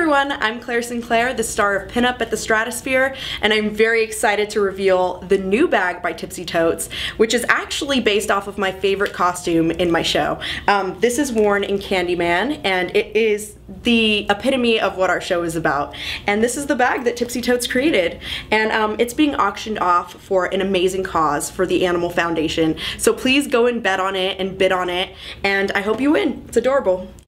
everyone, I'm Claire Sinclair, the star of Pinup at the Stratosphere, and I'm very excited to reveal the new bag by Tipsy Totes, which is actually based off of my favorite costume in my show. This is worn in Candyman, and it is the epitome of what our show is about. And this is the bag that Tipsy Totes created, and it's being auctioned off for an amazing cause for the Animal Foundation. So please go and bet on it and bid on it, and I hope you win. It's adorable.